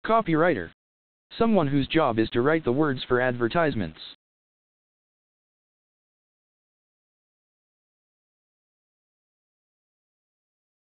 Copywriter. Someone whose job is to write the words for advertisements.